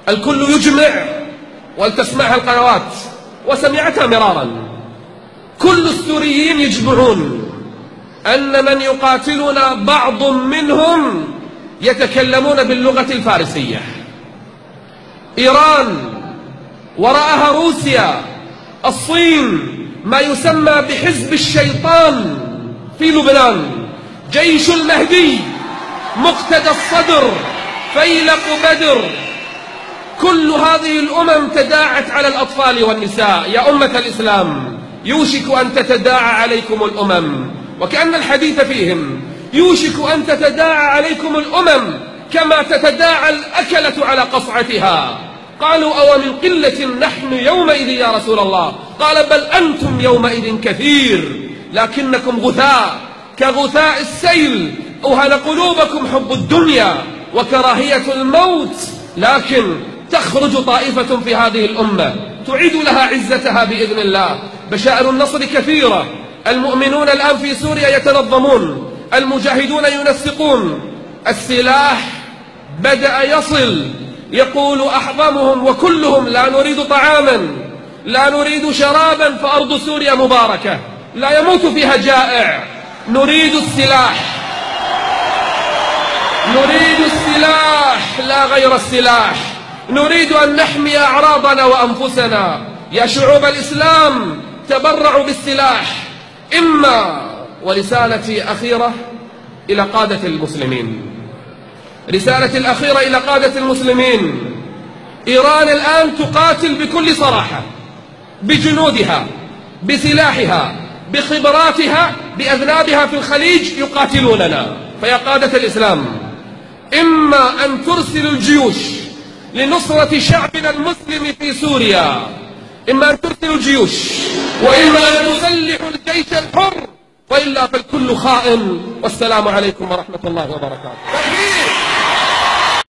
الكل يجمع، ولتسمعها القنوات وسمعتها مرارا، كل السوريين يجمعون أن من يقاتلنا بعض منهم يتكلمون باللغة الفارسية. إيران، وراءها روسيا، الصين، ما يسمى بحزب الشيطان في لبنان، جيش المهدي، مقتدى الصدر، فيلق بدر، كل هذه الأمم تداعت على الأطفال والنساء. يا أمة الإسلام، يوشك أن تتداعى عليكم الأمم، وكأن الحديث فيهم يوشك أن تتداعى عليكم الأمم كما تتداعى الأكلة على قصعتها. قالوا أو من قلة نحن يومئذ يا رسول الله؟ قال بل أنتم يومئذ كثير، لكنكم غثاء كغثاء السيل، أوهن قلوبكم حب الدنيا وكراهية الموت. لكن تخرج طائفة في هذه الأمة تعيد لها عزتها بإذن الله. بشائر النصر كثيرة، المؤمنون الآن في سوريا يتنظمون، المجاهدون ينسقون، السلاح بدأ يصل. يقول أحضمهم وكلهم لا نريد طعاما، لا نريد شرابا، فأرض سوريا مباركة لا يموت فيها جائع، نريد السلاح، نريد السلاح لا غير السلاح، نريد أن نحمي أعراضنا وأنفسنا. يا شعوب الإسلام تبرعوا بالسلاح. ورسالتي أخيرة إلى قادة المسلمين، رسالتي الأخيرة إلى قادة المسلمين. إيران الآن تقاتل بكل صراحة، بجنودها، بسلاحها، بخبراتها، بأذنابها في الخليج يقاتلوننا. فيا قادة الإسلام، إما أن ترسلوا الجيوش لنصرة شعبنا المسلم في سوريا، إما أن ترسلوا الجيوش، وإما أن تسلحوا الجيش الحر، وإلا فالكل خائن. والسلام عليكم ورحمة الله وبركاته.